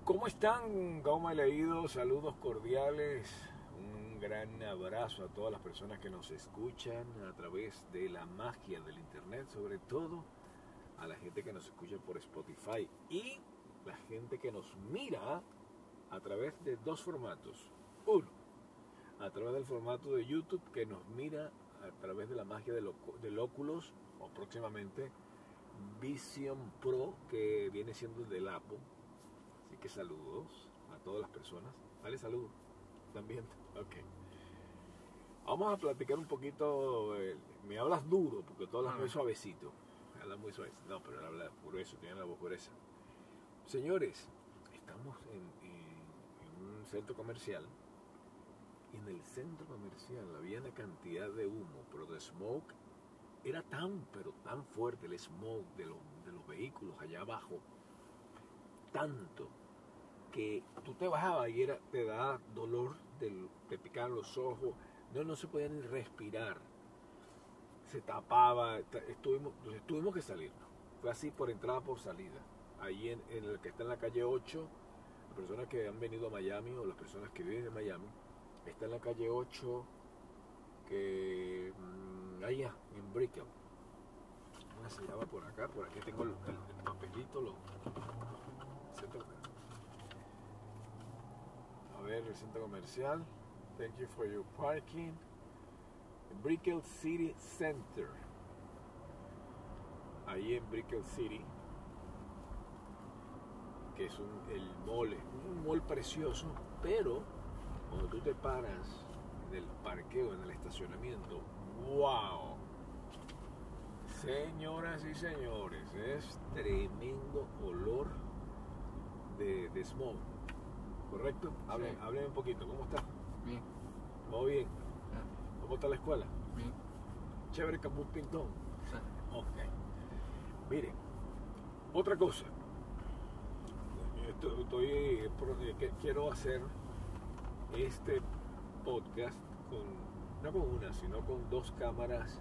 ¿Cómo están? ¿Cómo he leído? Saludos cordiales. Un gran abrazo a todas las personas que nos escuchan a través de la magia del internet, sobre todo a la gente que nos escucha por Spotify y la gente que nos mira a través de dos formatos. Uno, a través del formato de YouTube, que nos mira a través de la magia del Oculus, o próximamente Vision Pro, que viene siendo del Apple. Así que saludos a todas las personas. Dale saludos también. Ok. Vamos a platicar un poquito. Me hablas duro porque tú hablas muy suavecito. Me hablas muy suavecito. No, pero él habla grueso, tiene la voz gruesa. Señores, estamos en un centro comercial. Y en el centro comercial había una cantidad de humo, pero de smoke. Era pero tan fuerte el smoke de los vehículos allá abajo. Tanto que tú te bajabas y te da dolor, te picaban los ojos, no se podía ni respirar, se tapaba, tuvimos que salir. Fue así por entrada, por salida. Ahí en el que está en la calle 8, las personas que han venido a Miami o las personas que viven en Miami, está en la calle 8, que allá, en Brickell. Una se llama por acá, por aquí tengo el papelito, a ver, el centro comercial. Thank you for your parking. Brickell City Center. Ahí en Brickell City, que es el mall, un mall precioso, pero cuando tú te paras en el parqueo, en el estacionamiento, ¡wow! Señoras y señores, es tremendo olor de smog. ¿Correcto? Hábleme un poquito. ¿Cómo está? Bien. ¿Todo bien? ¿Cómo está la escuela? Bien. Chévere, Caput Pintón. Sí. Ok. Miren, otra cosa. Quiero hacer este podcast no con una, sino con dos cámaras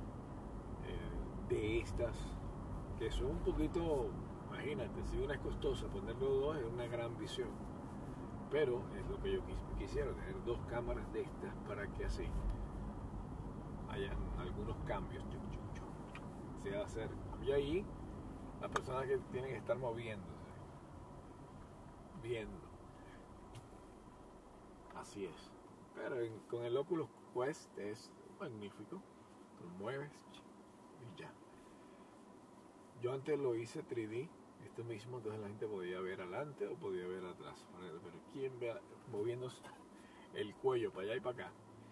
de estas, que son un poquito, imagínate, si una es costosa, ponerlo dos es una gran visión. Pero es lo que yo quisiera, tener dos cámaras de estas para que así hayan algunos cambios. Se va a hacer. Y ahí las personas que tienen que estar moviéndose, viendo. Así es. Pero con el Oculus Quest es magnífico. Lo mueves y ya. Yo antes lo hice 3D, esto mismo, entonces la gente podía ver adelante o podía ver atrás. Pero ¿quién ve moviéndose el cuello para allá y para acá?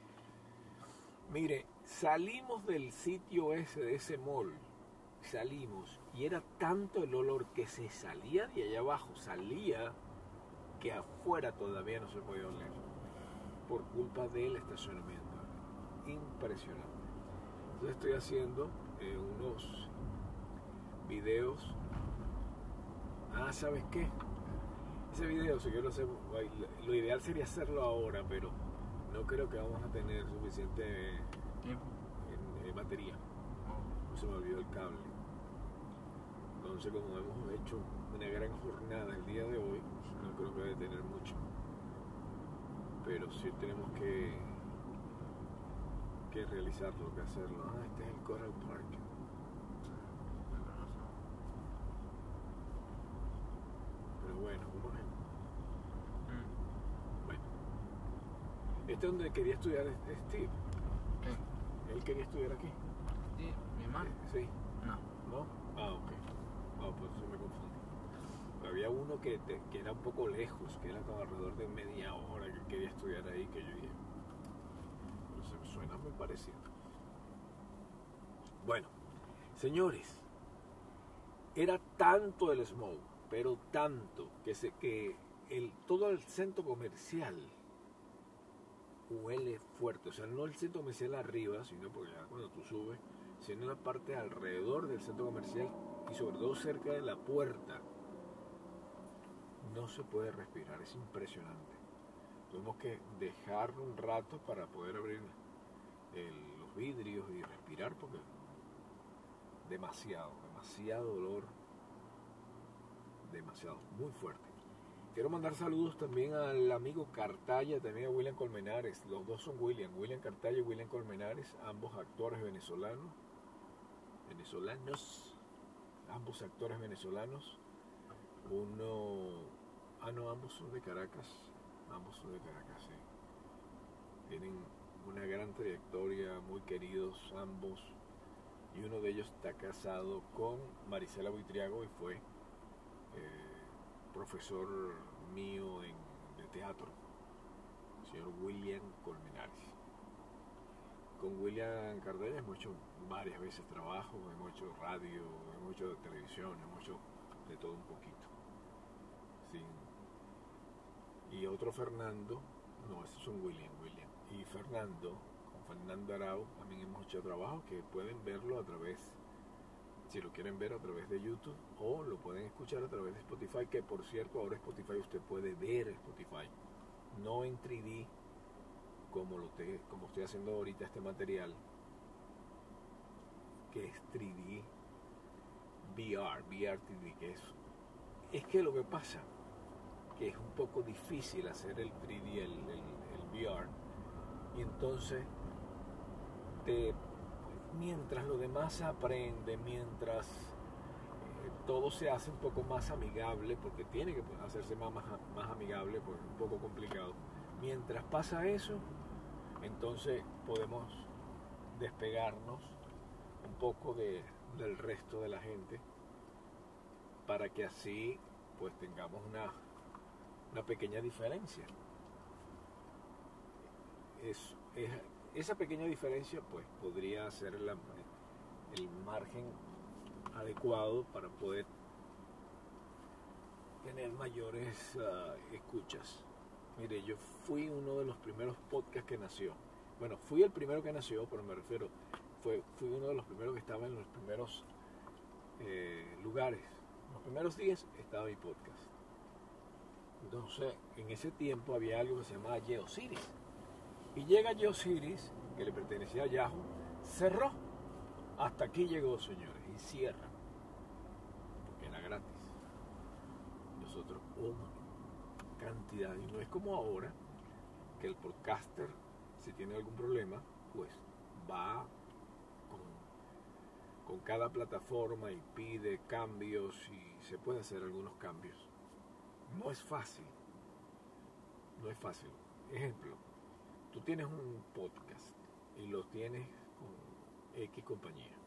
Mire, salimos del sitio ese, de ese mall, salimos y era tanto el olor que se salía de allá abajo, salía, que afuera todavía no se podía oler, por culpa del estacionamiento. Impresionante. Entonces estoy haciendo unos videos. ¿Sabes qué? Ese video, si yo lo ideal sería hacerlo ahora, pero no creo que vamos a tener suficiente Tiempo. en batería. No se me olvidó el cable. Entonces, como hemos hecho una gran jornada el día de hoy, no creo que debe tener mucho. Pero sí tenemos que realizarlo, que hacerlo. Este es el Coral Park. Pero bueno, vamos a ver. Bueno. Este es donde quería estudiar Steve. ¿Qué? Él quería estudiar aquí. ¿Sí? ¿Mi hermano? Sí. No. ¿No? Ok. Pues eso me confundí. Había uno que era un poco lejos, que era como alrededor de media hora, que quería estudiar ahí, que yo dije, pero se me suena muy parecido. Bueno, señores, era tanto el smog, pero tanto, que todo el centro comercial huele fuerte. O sea, no el centro comercial arriba, sino porque ya cuando tú subes, sino en la parte alrededor del centro comercial y sobre todo cerca de la puerta. No se puede respirar, es impresionante. Tuvimos que dejar un rato para poder abrir los vidrios y respirar, porque demasiado dolor, demasiado, muy fuerte. Quiero mandar saludos también al amigo Cartaya, también a William Colmenares. Los dos son William Cartaya y William Colmenares, ambos actores venezolanos, ambos actores venezolanos. Ambos son de Caracas, sí. Tienen una gran trayectoria, muy queridos ambos, y uno de ellos está casado con Marisela Buitriago y fue profesor mío de teatro, el señor William Colmenares. Con William Cardella hemos hecho varias veces trabajo, hemos hecho radio, hemos hecho televisión, hemos hecho de todo un poquito. Sí. Y otro Fernando, no, estos son William. Y Fernando, con Fernando Arau, también hemos hecho trabajo que pueden verlo a través, si lo quieren ver a través de YouTube, o lo pueden escuchar a través de Spotify, que por cierto ahora Spotify usted puede ver Spotify, no en 3D como estoy haciendo ahorita este material, que es 3D, VR 3D, es que lo que pasa que es un poco difícil hacer el 3D, el VR, y entonces mientras lo demás se aprende, mientras todo se hace un poco más amigable, porque tiene que hacerse más amigable, porque es un poco complicado, mientras pasa eso, entonces podemos despegarnos un poco del resto de la gente, para que así pues tengamos una pequeña diferencia. Esa pequeña diferencia pues podría ser el margen adecuado para poder tener mayores escuchas. Mire, yo fui uno de los primeros podcasts que nació. Bueno, fui el primero que nació, pero me refiero, fui uno de los primeros que estaba en los primeros lugares. Los primeros días estaba mi podcast. Entonces, en ese tiempo había algo que se llamaba GeoCities. Y llega GeoCities, que le pertenecía a Yahoo, cerró. Hasta aquí llegó, señores, y cierra. Porque era gratis. Nosotros, cantidad. Y no es como ahora, que el podcaster, si tiene algún problema, pues va con cada plataforma y pide cambios y se puede hacer algunos cambios. No es fácil. Ejemplo, tú tienes un podcast y lo tienes con X compañía.